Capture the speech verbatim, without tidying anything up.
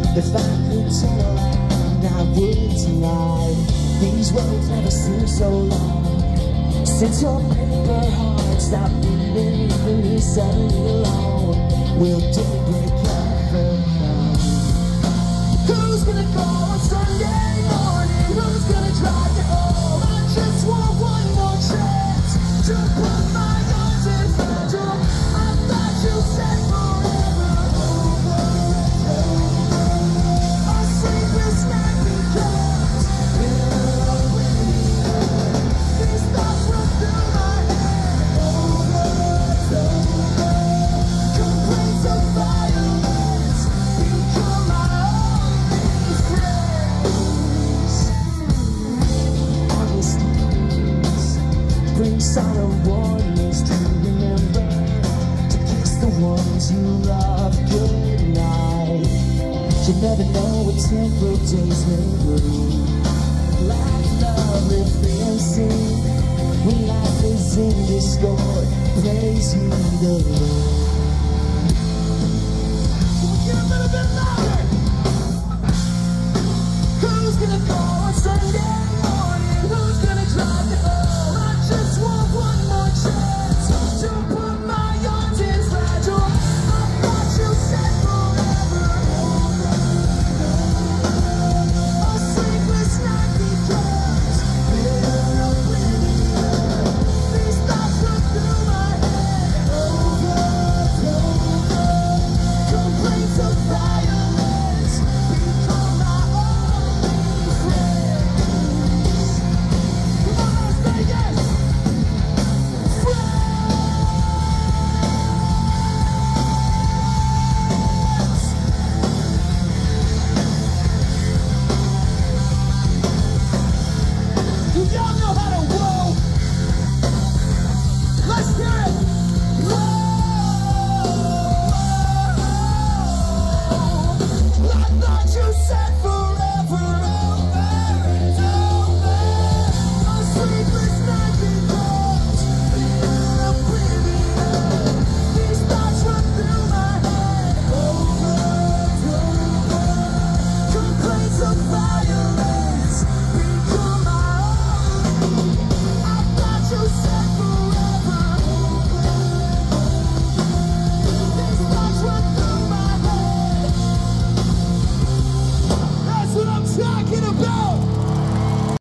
If I could turn around, I would tonight. These roads never seem so long since your paper heart stopped beating, leaving me suddenly alone. Will daybreak ever come? Who's gonna go on Sunday morning? Who's gonna drive you home? I just want one more chance to put my arms in front of. I thought you said forever over and over. A sleepless night becomes bitter oblivion. These thoughts run through my head over and over. Complaints of violence become my only friends. August evenings bring solemn warnings to remember to kiss the ones you love goodnight. You never know what temporal days may bring. Laugh, love, live free and sing. When life is in discord, praise you the Lord. Can we get a little bit louder? Who's gonna go on Sunday morning? Who's gonna drive me home? I just want one more chance to put my arms in fragile. I thought you said forever over and over. A sleepless night becomes bitter oblivion. These thoughts run through my head over and over. Complaints of violence become my only friends. Come on, Las Vegas! Friends! Do y'all know how to whoa? Let's hear it! Whoa! I thought you said forever.